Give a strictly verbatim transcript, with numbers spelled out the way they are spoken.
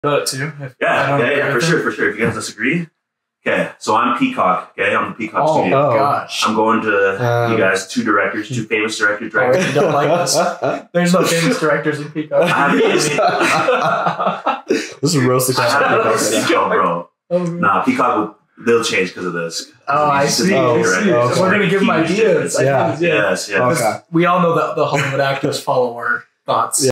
Vote too. If Yeah, yeah, yeah, for sure, for sure. If you guys disagree. Okay, so I'm Peacock, okay? I'm the Peacock oh, studio. Oh, gosh. I'm going to Um, you guys, two directors, two famous director directors. You don't like this. There's no famous directors in Peacock. I have This is roasted. I have a show, bro. Oh, Nah, Peacock will they'll change because of this. Oh, I see. Oh, I see. okay. So we're going to give them ideas. Yeah. ideas. Yeah. Yes, yes. Okay. We all know that the Hollywood actors follow our thoughts. Yeah.